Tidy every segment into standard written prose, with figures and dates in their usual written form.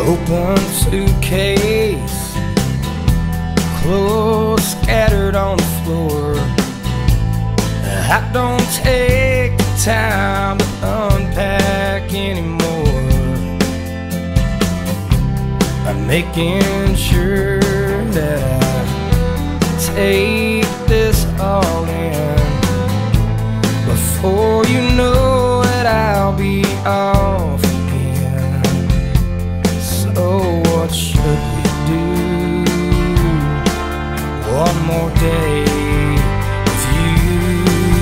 Open suitcase, clothes scattered on the floor. I don't take the time to unpack anymore. I'm making sure that I take this all in. Before you know it, I'll be off again. So what should we do? One more day with you.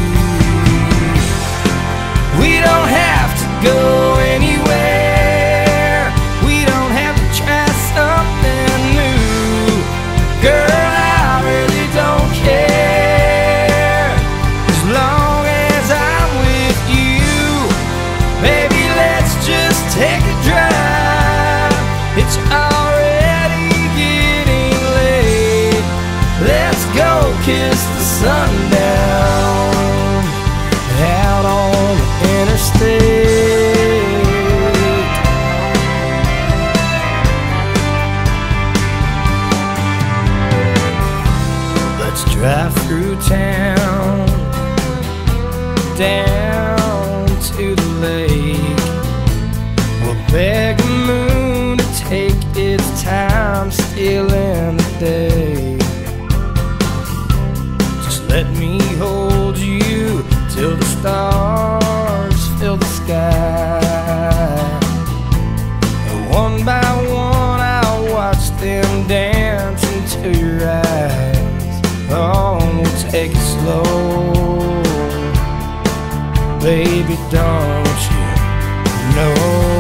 We don't have to go anywhere. We don't have to try something new. Girl, I really don't care. As long as I'm with you. Baby, let's just take a drive. It's already getting late. Let's go kiss the sun down out on the interstate. Let's drive through town down to the lake. We'll beg the moon to take its time stealing the day. Just let me hold you till the stars fill the sky. And one by one I'll watch them dance into your eyes. Oh, we'll take it slow. Baby, don't you know?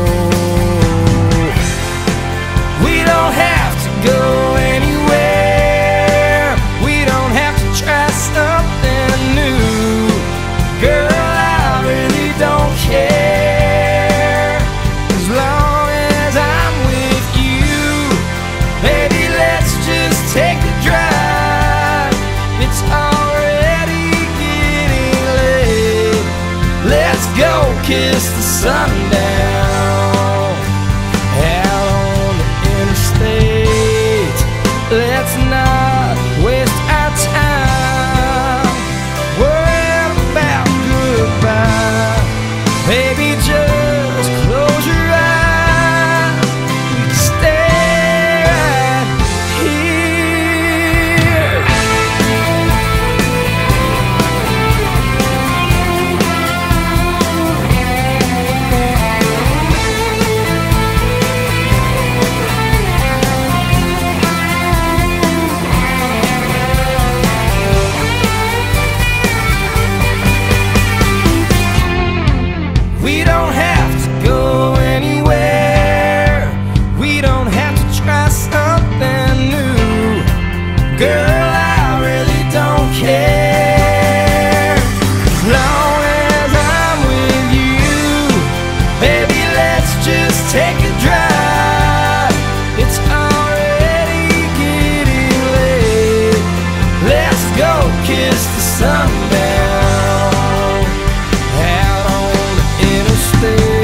We don't have to go anywhere. We don't have to try something new. Girl, I really don't care. As long as I'm with you. Baby, let's just take a drive. It's already getting late. Let's go kiss the sun down out on the interstate. Let's not waste our time worrying about goodbye. Baby, just close your eyes. We can stay right here. We don't have to go anywhere. We don't have to try something new. Girl, I really don't care. As long as I'm with you. Baby, let's just take a drive. It's already getting late. Let's go kiss the sun down out on the interstate.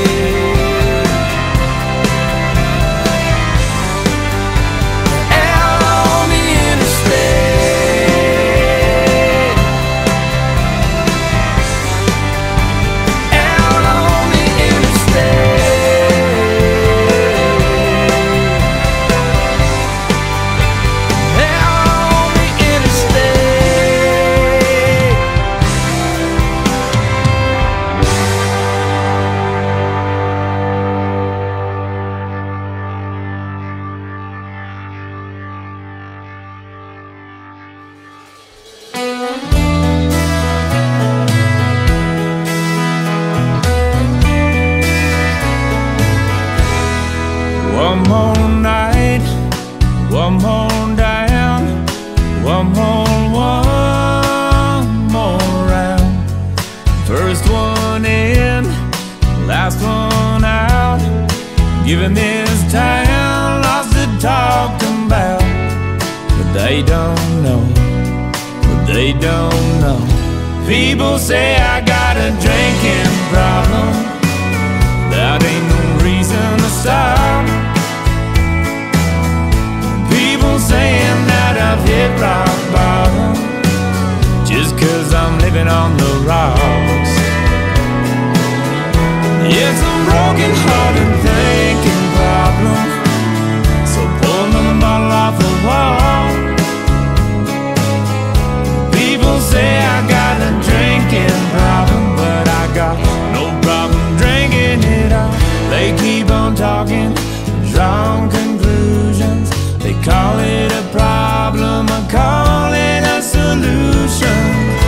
Out on the interstate. Out on the interstate. Out on the interstate. One more night, one more down, one more round. First one in, last one out. Giving this town lots to talk about. But they don't know, but they don't know. People say I got a drinking problem. That ain't no reason to stop. living on the rocks. It's a broken heart and thinking problem, so pull another bottle off the wall. People say I got a drinking problem, but I got no problem drinking it all. They keep on talking, drawing conclusions. They call it a problem, I call it a solution.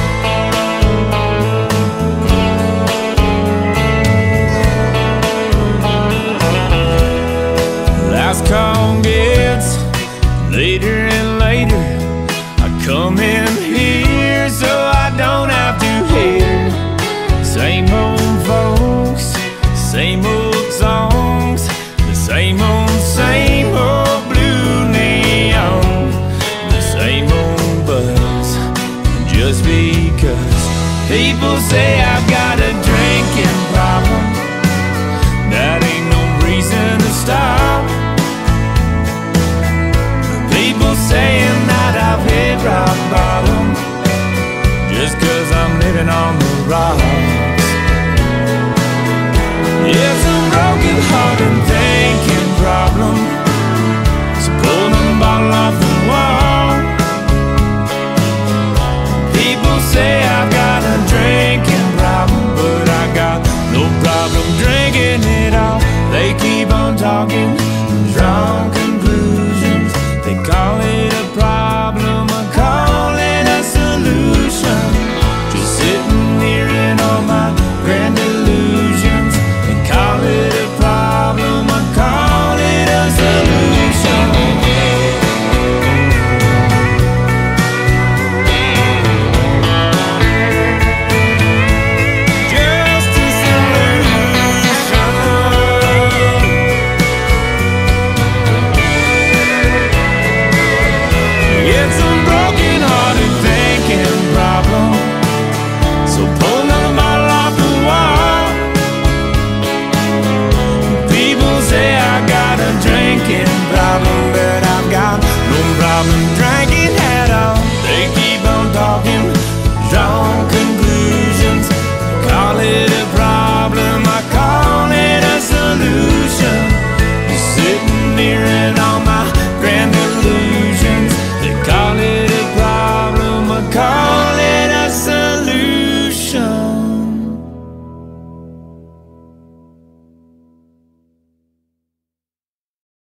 Last call gets later and later. I come in here so I don't have to hear same old folks, same old songs, the same old blue neon, the same old buzz. Just because people say I've got a drinking problem, that ain't no reason to stop. People saying that I've hit rock bottom, just cause I'm living on the rocks. It's a broken heart and thinking problem, so pull the bottle off the wall. People say I've got a drinking problem, but I got no problem drinking it all. They keep on talking,